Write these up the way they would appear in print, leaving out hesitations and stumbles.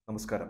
നമസ്കാരം.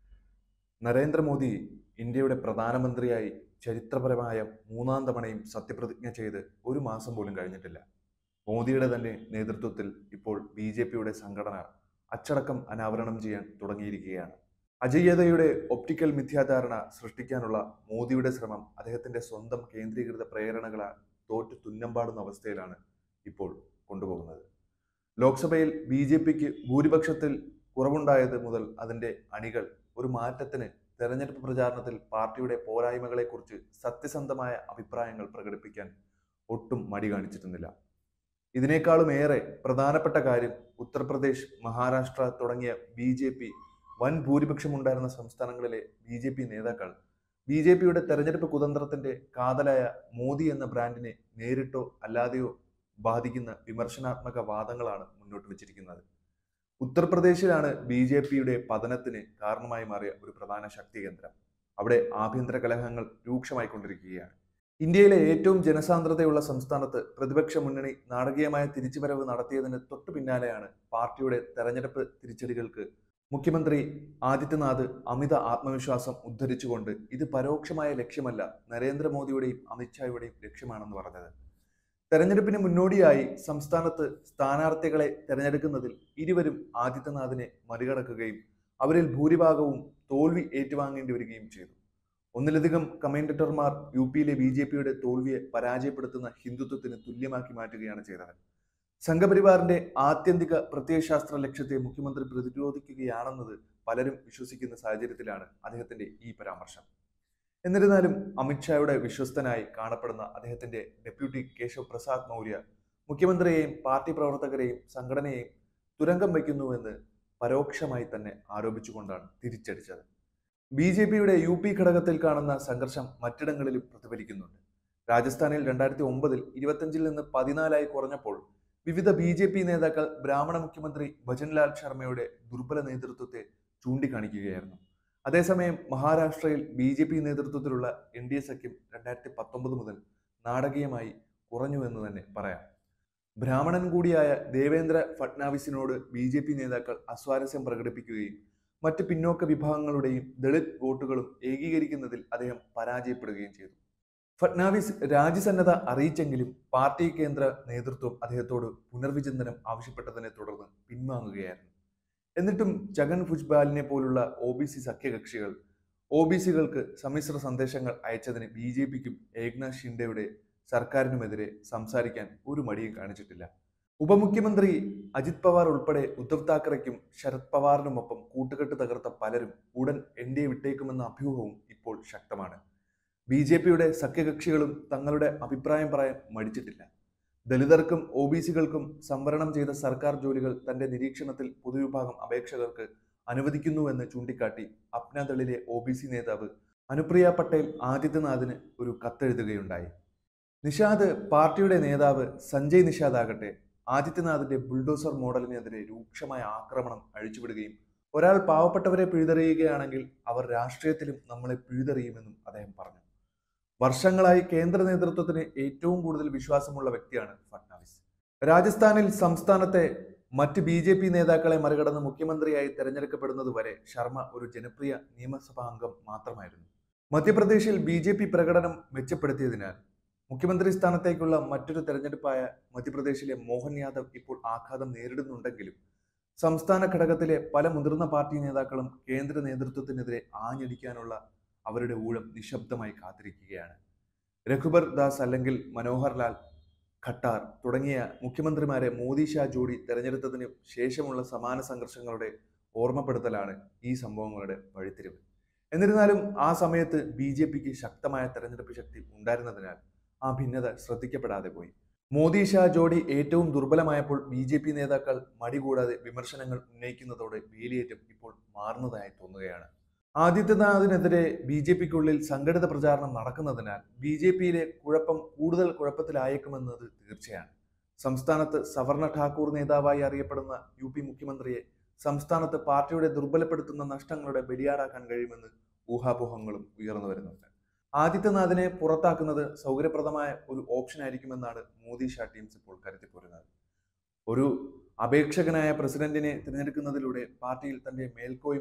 നരേന്ദ്രമോദി ഇന്ത്യയുടെ പ്രധാനമന്ത്രിയായി ചരിത്രപരമായ മൂന്നാം തവണയും സത്യപ്രതിജ്ഞ ചെയ്ത് ഒരു മാസം പോലും കഴിഞ്ഞിട്ടില്ല. മോദിയുടെ തന്നെ നേതൃത്വത്തിൽ ഇപ്പോൾ ബി.ജെ.പിയുടെ സംഘടന അച്ചടക്കം അനാവരണം ചെയ്യാൻ തുടങ്ങിയിരിക്കുകയാണ്. അജയ്യതയുടെ ഒപ്റ്റിക്കൽ മിഥ്യാധാരണ സൃഷ്ടിക്കാനുള്ള മോദിയുടെ ശ്രമം അദ്ദേഹത്തിന്റെ സ്വന്തം കേന്ദ്രീകൃത പ്രേരണകളാൽ തോറ്റു തുന്നം അവസ്ഥയിലാണ് ഇപ്പോൾ കൊണ്ടുപോകുന്നത്. ലോക്സഭയിൽ ബി.ജെ.പിക്ക് ഭൂരിപക്ഷത്തിൽ കുറവുണ്ടായത് മുതൽ അതിന്റെ അണികൾ ഒരു മാറ്റത്തിന് തെരഞ്ഞെടുപ്പ് പ്രചാരണത്തിൽ പാർട്ടിയുടെ പോരായ്മകളെക്കുറിച്ച് സത്യസന്ധമായ അഭിപ്രായങ്ങൾ പ്രകടിപ്പിക്കാൻ ഒട്ടും മടി കാണിച്ചിരുന്നില്ല. ഇതിനേക്കാളും ഏറെ പ്രധാനപ്പെട്ട കാര്യം ഉത്തർപ്രദേശ്, മഹാരാഷ്ട്ര തുടങ്ങിയ ബി.ജെ.പി വൻ ഭൂരിപക്ഷമുണ്ടായിരുന്ന സംസ്ഥാനങ്ങളിലെ ബി.ജെ.പി നേതാക്കൾ ബി.ജെ.പിയുടെ തെരഞ്ഞെടുപ്പ് കുതന്ത്രത്തിന്റെ കാതലായ മോദി എന്ന ബ്രാൻഡിനെ നേരിട്ടോ അല്ലാതെയോ ബാധിക്കുന്ന വിമർശനാത്മക വാദങ്ങളാണ് മുന്നോട്ട് വച്ചിരിക്കുന്നത്. ഉത്തർപ്രദേശിലാണ് ബി.ജെ.പിയുടെ പതനത്തിന് കാരണമായി മാറിയ ഒരു പ്രധാന ശക്തി കേന്ദ്രം. അവിടെ ആഭ്യന്തര കലഹങ്ങൾ രൂക്ഷമായിക്കൊണ്ടിരിക്കുകയാണ്. ഇന്ത്യയിലെ ഏറ്റവും ജനസാന്ദ്രതയുള്ള സംസ്ഥാനത്ത് പ്രതിപക്ഷ മുന്നണി നാടകീയമായ തിരിച്ചുവരവ് നടത്തിയതിന് തൊട്ടു പിന്നാലെയാണ് പാർട്ടിയുടെ തെരഞ്ഞെടുപ്പ് തിരിച്ചടികൾക്ക് മുഖ്യമന്ത്രി ആദിത്യനാഥ് അമിത ആത്മവിശ്വാസം ഉദ്ധരിച്ചുകൊണ്ട് ഇത് പരോക്ഷമായ ലക്ഷ്യമല്ല, നരേന്ദ്രമോദിയുടെയും അമിത്ഷായുടെയും ലക്ഷ്യമാണെന്ന് പറഞ്ഞത്. തെരഞ്ഞെടുപ്പിന് മുന്നോടിയായി സംസ്ഥാനത്ത് സ്ഥാനാർത്ഥികളെ തെരഞ്ഞെടുക്കുന്നതിൽ ഇരുവരും ആദിത്യനാഥിനെ മറികടക്കുകയും അവരിൽ ഭൂരിഭാഗവും തോൽവി ഏറ്റുവാങ്ങേണ്ടി വരികയും ചെയ്തു. ഒന്നിലധികം കമന്റേറ്റർമാർ യു.പിയിലെ ബി.ജെ.പിയുടെ തോൽവിയെ പരാജയപ്പെടുത്തുന്ന ഹിന്ദുത്വത്തിന് തുല്യമാക്കി മാറ്റുകയാണ് ചെയ്തത്. സംഘപരിവാറിന്റെ ആത്യന്തിക പ്രത്യയശാസ്ത്ര ലക്ഷ്യത്തെ മുഖ്യമന്ത്രി പ്രതിരോധിക്കുകയാണെന്നത് പലരും വിശ്വസിക്കുന്ന സാഹചര്യത്തിലാണ് അദ്ദേഹത്തിന്റെ ഈ പരാമർശം. എന്നിരുന്നാലും അമിത്ഷായുടെ വിശ്വസ്തനായി കാണപ്പെടുന്ന അദ്ദേഹത്തിന്റെ ഡെപ്യൂട്ടി കേശവ് പ്രസാദ് മൗര്യ മുഖ്യമന്ത്രിയെയും പാർട്ടി പ്രവർത്തകരെയും സംഘടനയെയും തുരങ്കം വയ്ക്കുന്നുവെന്ന് പരോക്ഷമായി തന്നെ ആരോപിച്ചുകൊണ്ടാണ് തിരിച്ചടിച്ചത്. ബി.ജെ.പിയുടെ യു.പി ഘടകത്തിൽ കാണുന്ന സംഘർഷം മറ്റിടങ്ങളിലും പ്രതിഫലിക്കുന്നുണ്ട്. രാജസ്ഥാനിൽ 2009 25 നിന്ന് 14 കുറഞ്ഞപ്പോൾ വിവിധ ബി.ജെ.പി നേതാക്കൾ ബ്രാഹ്മണ മുഖ്യമന്ത്രി ഭജൻലാൽ ശർമ്മയുടെ ദുർബല നേതൃത്വത്തെ ചൂണ്ടിക്കാണിക്കുകയായിരുന്നു. അതേസമയം മഹാരാഷ്ട്രയിൽ ബി.ജെ.പി നേതൃത്വത്തിലുള്ള എൻ.ഡി.എ സഖ്യം 2019 മുതൽ നാടകീയമായി കുറഞ്ഞുവെന്ന് തന്നെ പറയാം. ബ്രാഹ്മണൻ കൂടിയായ ദേവേന്ദ്ര ഫട്നാവിസിനോട് ബി.ജെ.പി നേതാക്കൾ അസ്വാരസ്യം പ്രകടിപ്പിക്കുകയും മറ്റ് പിന്നോക്ക വിഭാഗങ്ങളുടെയും ദളിത് വോട്ടുകളും ഏകീകരിക്കുന്നതിൽ അദ്ദേഹം പരാജയപ്പെടുകയും ചെയ്തു. ഫട്നാവിസ് രാജ്യസന്നദ്ധ അറിയിച്ചെങ്കിലും പാർട്ടി കേന്ദ്ര നേതൃത്വം അദ്ദേഹത്തോട് പുനർവിചിന്തനം ആവശ്യപ്പെട്ടതിനെ തുടർന്ന് പിൻവാങ്ങുകയായിരുന്നു. എന്നിട്ടും ഛഗൻ ഭുജ്ബാലിനെ പോലുള്ള ഒ.ബി.സി സഖ്യകക്ഷികൾ ഒ.ബി.സികൾക്ക് സമ്മിശ്ര സന്ദേശങ്ങൾ അയച്ചതിന് ബി.ജെ.പിക്കും ഏക്നാഥ് ഷിൻഡെയുടെ സർക്കാരിനുമെതിരെ സംസാരിക്കാൻ ഒരു മടിയും കാണിച്ചിട്ടില്ല. ഉപമുഖ്യമന്ത്രി അജിത് പവാർ ഉൾപ്പെടെ ഉദ്ധവ് താക്കറെക്കും ശരത് പവാറിനുമൊപ്പം കൂട്ടുകെട്ട് തകർത്ത പലരും ഉടൻ എൻ.ഡി.എ വിട്ടേക്കുമെന്ന അഭ്യൂഹവും ഇപ്പോൾ ശക്തമാണ്. ബി.ജെ.പിയുടെ സഖ്യകക്ഷികളും തങ്ങളുടെ അഭിപ്രായം പറയാൻ മടിച്ചിട്ടില്ല. ദലിതർക്കും ഒ.ബി.സികൾക്കും സംവരണം ചെയ്ത സർക്കാർ ജോലികൾ തന്റെ നിരീക്ഷണത്തിൽ പൊതുവിഭാഗം അപേക്ഷകർക്ക് അനുവദിക്കുന്നുവെന്ന് ചൂണ്ടിക്കാട്ടി അപ്നാദളിലെ ഒ.ബി.സി നേതാവ് അനുപ്രിയ പട്ടേൽ ആദിത്യനാഥിന് ഒരു കത്തെഴുതുകയുണ്ടായി. നിഷാദ് പാർട്ടിയുടെ നേതാവ് സഞ്ജയ് നിഷാദ് ആകട്ടെ ആദിത്യനാഥിന്റെ ബുൾഡോസർ മോഡലിനെതിരെ രൂക്ഷമായ ആക്രമണം അഴിച്ചുവിടുകയും ഒരാൾ പാവപ്പെട്ടവരെ പിഴുതെറിയുകയാണെങ്കിൽ അവർ രാഷ്ട്രീയത്തിലും നമ്മളെ പിഴുതെറിയുമെന്നും അദ്ദേഹം പറഞ്ഞു. വർഷങ്ങളായി കേന്ദ്ര നേതൃത്വത്തിന് ഏറ്റവും കൂടുതൽ വിശ്വാസമുള്ള വ്യക്തിയാണ് ഫട്നാവിസ്. രാജസ്ഥാനിൽ സംസ്ഥാനത്തെ മറ്റ് ബി.ജെ.പി നേതാക്കളെ മറികടന്ന് മുഖ്യമന്ത്രിയായി തെരഞ്ഞെടുക്കപ്പെടുന്നത് വരെ ശർമ്മ ഒരു ജനപ്രിയ നിയമസഭാ അംഗം മാത്രമായിരുന്നു. മധ്യപ്രദേശിൽ ബി.ജെ.പി പ്രകടനം മെച്ചപ്പെടുത്തിയതിനാൽ മുഖ്യമന്ത്രി സ്ഥാനത്തേക്കുള്ള മറ്റൊരു തെരഞ്ഞെടുപ്പായ മധ്യപ്രദേശിലെ മോഹൻ യാദവ് ഇപ്പോൾ ആഘാതം നേരിടുന്നുണ്ടെങ്കിലും സംസ്ഥാന ഘടകത്തിലെ പല മുതിർന്ന പാർട്ടി നേതാക്കളും കേന്ദ്ര നേതൃത്വത്തിനെതിരെ ആഞ്ഞടിക്കാനുള്ള അവരുടെ ഊഴം നിശബ്ദമായി കാത്തിരിക്കുകയാണ്. രഘുബർ ദാസ് അല്ലെങ്കിൽ മനോഹർ ലാൽ ഖട്ടാർ തുടങ്ങിയ മുഖ്യമന്ത്രിമാരെ മോദി ഷാ ജോഡി തെരഞ്ഞെടുത്തതിന് ശേഷമുള്ള സമാന സംഘർഷങ്ങളുടെ ഓർമ്മപ്പെടുത്തലാണ് ഈ സംഭവങ്ങളുടെ വഴിത്തിരിവ്. എന്നിരുന്നാലും ആ സമയത്ത് ബി.ജെ.പിക്ക് ശക്തമായ തെരഞ്ഞെടുപ്പ് ശക്തി ഉണ്ടായിരുന്നതിനാൽ ആ ഭിന്നത ശ്രദ്ധിക്കപ്പെടാതെ പോയി. മോദി ഷാ ജോഡി ഏറ്റവും ദുർബലമായപ്പോൾ ബി.ജെ.പി നേതാക്കൾ മടി കൂടാതെ വിമർശനങ്ങൾ ഉന്നയിക്കുന്നതോടെ വേലിയേറ്റം ഇപ്പോൾ മാറുന്നതായി തോന്നുകയാണ്. ആദിത്യനാഥിനെതിരെ ബി.ജെ.പിക്കുള്ളിൽ സംഘടിത പ്രചാരണം നടക്കുന്നതിനാൽ ബി.ജെ.പിയിലെ കുഴപ്പം കൂടുതൽ കുഴപ്പത്തിലായേക്കുമെന്നത് തീർച്ചയാണ്. സംസ്ഥാനത്ത് സവർണ ഠാക്കൂർ നേതാവായി അറിയപ്പെടുന്ന യു.പി മുഖ്യമന്ത്രിയെ സംസ്ഥാനത്ത് പാർട്ടിയുടെ ദുർബലപ്പെടുത്തുന്ന നഷ്ടങ്ങളുടെ ബലിയാടാക്കാൻ കഴിയുമെന്ന് ഊഹാപോഹങ്ങളും ഉയർന്നു വരുന്നുണ്ട്. ആദിത്യനാഥിനെ പുറത്താക്കുന്നത് സൗകര്യപ്രദമായ ഒരു ഓപ്ഷൻ ആയിരിക്കുമെന്നാണ് മോദി ഷാ ടീംസ് ഇപ്പോൾ കരുതിപ്പോരുന്നത്. ഒരു അപേക്ഷകനായ പ്രസിഡന്റിനെ തിരഞ്ഞെടുക്കുന്നതിലൂടെ പാർട്ടിയിൽ തന്റെ മേൽക്കോയ്മ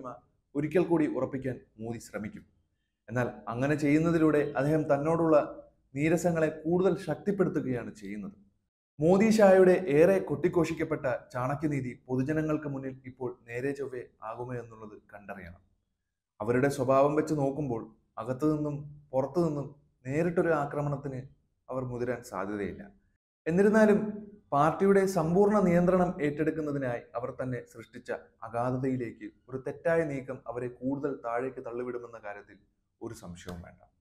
ഒരിക്കൽ കൂടി ഉറപ്പിക്കാൻ മോദി ശ്രമിക്കും. എന്നാൽ അങ്ങനെ ചെയ്യുന്നതിലൂടെ അദ്ദേഹം തന്നോടുള്ള നീരസങ്ങളെ കൂടുതൽ ശക്തിപ്പെടുത്തുകയാണ് ചെയ്യുന്നത്. മോദി ഷായുടെ ഏറെ കൊട്ടിഘോഷിക്കപ്പെട്ട ചാണക്യനീതി പൊതുജനങ്ങൾക്ക് മുന്നിൽ ഇപ്പോൾ നേരെ ചൊവ്വേ ആകുമോ എന്നുള്ളത് കണ്ടറിയണം. അവരുടെ സ്വഭാവം വെച്ച് നോക്കുമ്പോൾ അകത്തു നിന്നും പുറത്തു നിന്നും നേരിട്ടൊരു ആക്രമണത്തിന് അവർ മുതിരാൻ സാധ്യതയില്ല. എന്നിരുന്നാലും പാർട്ടിയുടെ സമ്പൂർണ്ണ നിയന്ത്രണം ഏറ്റെടുക്കുന്നതിനായി അവർ തന്നെ സൃഷ്ടിച്ച അഗാധതയിലേക്ക് ഒരു തെറ്റായ നീക്കം അവരെ കൂടുതൽ താഴേക്ക് തള്ളിവിടുമെന്ന കാര്യത്തിൽ ഒരു സംശയവും വേണ്ട.